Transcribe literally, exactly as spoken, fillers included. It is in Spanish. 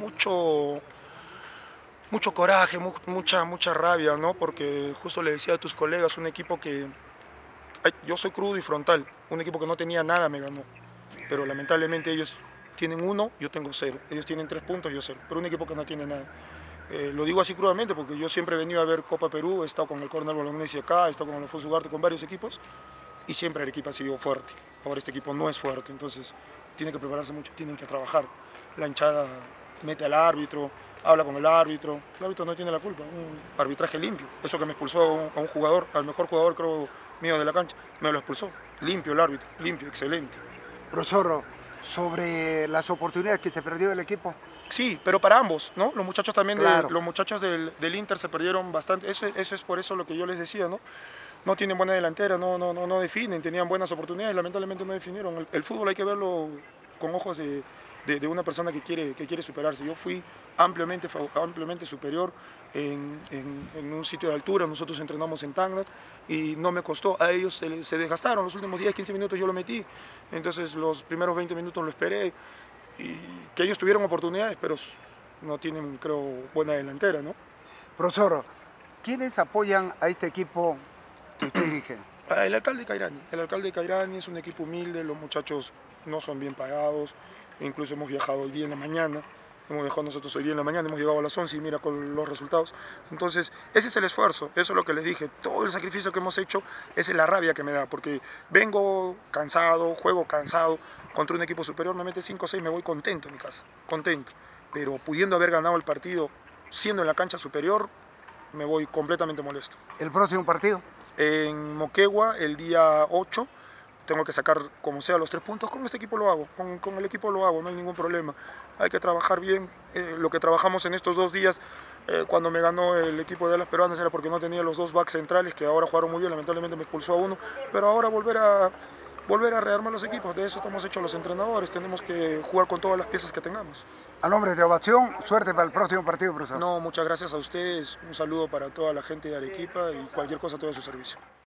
mucho, mucho coraje, mu mucha, mucha rabia, ¿no? Porque justo le decía a tus colegas, un equipo que... ay, yo soy crudo y frontal, un equipo que no tenía nada me ganó, pero lamentablemente ellos tienen uno, yo tengo cero, ellos tienen tres puntos, yo cero, pero un equipo que no tiene nada. Eh, lo digo así crudamente porque yo siempre he venido a ver Copa Perú, he estado con el Coronel Bolognesi acá, he estado con el Alfonso Ugarte, con varios equipos, y siempre Arequipa ha sido fuerte. Ahora este equipo no es fuerte, entonces tiene que prepararse mucho, tienen que trabajar. La hinchada mete al árbitro, habla con el árbitro, el árbitro no tiene la culpa, un arbitraje limpio. Eso que me expulsó a un, a un jugador, al mejor jugador creo mío de la cancha, me lo expulsó. Limpio el árbitro, limpio, excelente. Profesor, sobre las oportunidades que te perdió el equipo. Sí, pero para ambos, ¿no? Los muchachos también, Claro. de, los muchachos del, del Inter se perdieron bastante, eso, eso es por eso lo que yo les decía, ¿no? No tienen buena delantera, no, no, no, no definen, tenían buenas oportunidades, lamentablemente no definieron. El, el fútbol hay que verlo con ojos de, de, de una persona que quiere, que quiere superarse. Yo fui ampliamente, ampliamente superior en, en, en un sitio de altura, nosotros entrenamos en Tacna y no me costó, a ellos se, se desgastaron, los últimos diez, quince minutos yo lo metí, entonces los primeros veinte minutos lo esperé y que ellos tuvieron oportunidades, pero no tienen, creo, buena delantera, ¿no? Profesor, ¿quiénes apoyan a este equipo que usted dirige? El alcalde Cairani, el alcalde Cairani es un equipo humilde, los muchachos no son bien pagados, incluso hemos viajado hoy día en la mañana, hemos viajado nosotros hoy día en la mañana, hemos llegado a las once y mira con los resultados. Entonces, ese es el esfuerzo, eso es lo que les dije, todo el sacrificio que hemos hecho, esa es la rabia que me da, porque vengo cansado, juego cansado, contra un equipo superior me mete cinco o seis, me voy contento en mi casa, contento, pero pudiendo haber ganado el partido, siendo en la cancha superior, me voy completamente molesto. ¿El próximo partido? En Moquegua el día ocho, tengo que sacar como sea los tres puntos, con este equipo lo hago, con, con el equipo lo hago, no hay ningún problema. Hay que trabajar bien, eh, lo que trabajamos en estos dos días, eh, cuando me ganó el equipo de las peruanas era porque no tenía los dos backs centrales, que ahora jugaron muy bien, lamentablemente me expulsó a uno, pero ahora volver a, volver a rearmar los equipos, de eso estamos hechos los entrenadores, tenemos que jugar con todas las piezas que tengamos. A nombre de Ovación, suerte para el próximo partido, profesor. No, muchas gracias a ustedes, un saludo para toda la gente de Arequipa y cualquier cosa, todo a su servicio.